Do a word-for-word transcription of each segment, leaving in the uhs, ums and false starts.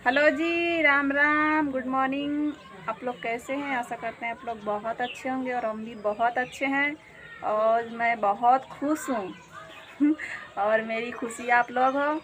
Hello जी, Ram Ram, good morning. आप लोग कैसे हैं? आशा करते हैं आप लोग बहुत अच्छे होंगे और हम भी बहुत अच्छे हैं और मैं बहुत खुश हूँ और मेरी खुशी आप लोग हो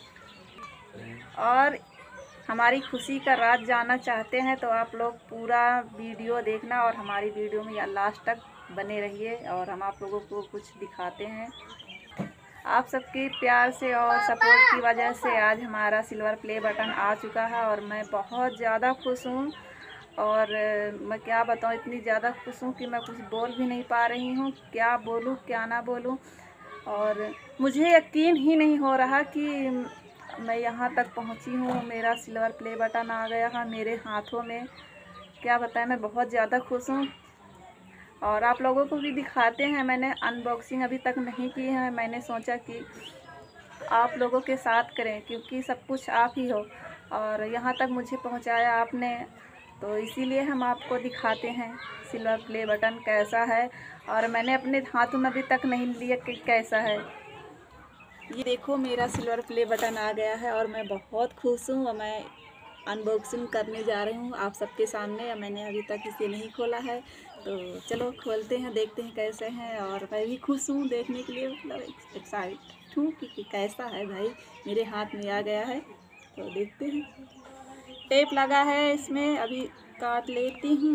और हमारी खुशी का राज जानना चाहते हैं तो आप लोग पूरा वीडियो देखना और हमारी वीडियो में या लास्ट तक बने रहिए और हम आप लोगों को कुछ दिखाते हैं। आप सबके प्यार से और सपोर्ट की वजह से आज हमारा सिल्वर प्ले बटन आ चुका है और मैं बहुत ज़्यादा खुश हूँ। और मैं क्या बताऊँ, इतनी ज़्यादा खुश हूँ कि मैं कुछ बोल भी नहीं पा रही हूँ, क्या बोलूँ क्या ना बोलूँ। और मुझे यकीन ही नहीं हो रहा कि मैं यहाँ तक पहुँची हूँ, मेरा सिल्वर प्ले बटन आ गया है मेरे हाथों में। क्या बताएं, मैं बहुत ज़्यादा खुश हूँ और आप लोगों को भी दिखाते हैं। मैंने अनबॉक्सिंग अभी तक नहीं की है, मैंने सोचा कि आप लोगों के साथ करें क्योंकि सब कुछ आप ही हो और यहाँ तक मुझे पहुँचाया आपने, तो इसीलिए हम आपको दिखाते हैं सिल्वर प्ले बटन कैसा है। और मैंने अपने हाथों में अभी तक नहीं लिया कि कैसा है। ये देखो, मेरा सिल्वर प्ले बटन आ गया है और मैं बहुत खुश हूँ और मैं अनबॉक्सिंग करने जा रही हूँ आप सबके सामने। मैंने अभी तक इसे नहीं खोला है, तो चलो खोलते हैं, देखते हैं कैसे हैं। और मैं भी खुश हूँ देखने के लिए, मतलब एक्साइट हूँ कि, कि कैसा है भाई, मेरे हाथ में आ गया है। तो देखते हैं, टेप लगा है इसमें, अभी काट लेती हूँ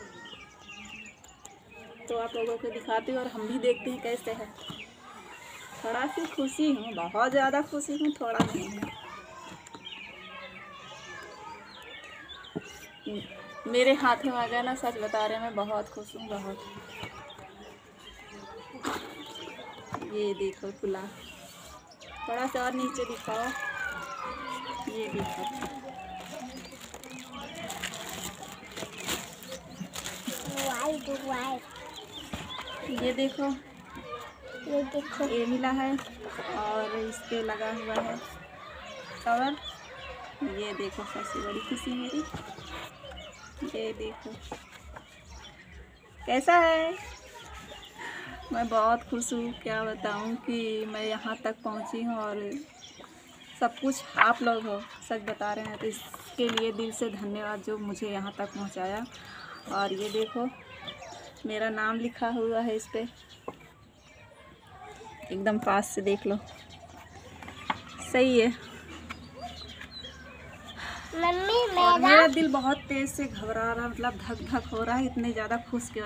तो आप लोगों को दिखाती हूँ और हम भी देखते हैं कैसे है। थोड़ा सी खुशी हूँ, बहुत ज़्यादा खुशी हूँ, थोड़ा नहीं है। मेरे हाथ में आ गया ना, सच बता रहे हैं, मैं बहुत खुश हूँ बहुत। ये देखो खुला, थोड़ा सा और नीचे दिखाओ, ये देखो, ये देखो, ये देखो, ये मिला है और इस पे लगा हुआ है कवर। ये देखो, सबसे बड़ी खुशी मेरी, ये देखो कैसा है। मैं बहुत खुश हूँ, क्या बताऊँ कि मैं यहाँ तक पहुँची हूँ और सब कुछ आप लोग हो, सच बता रहे हैं। तो इसके लिए दिल से धन्यवाद जो मुझे यहाँ तक पहुँचाया। और ये देखो, मेरा नाम लिखा हुआ है इस पे, एकदम पास से देख लो, सही है। मम्मी मेरा, मेरा दिल बहुत तेज से घबरा रहा, मतलब धक धक हो रहा है, इतने ज़्यादा खुश के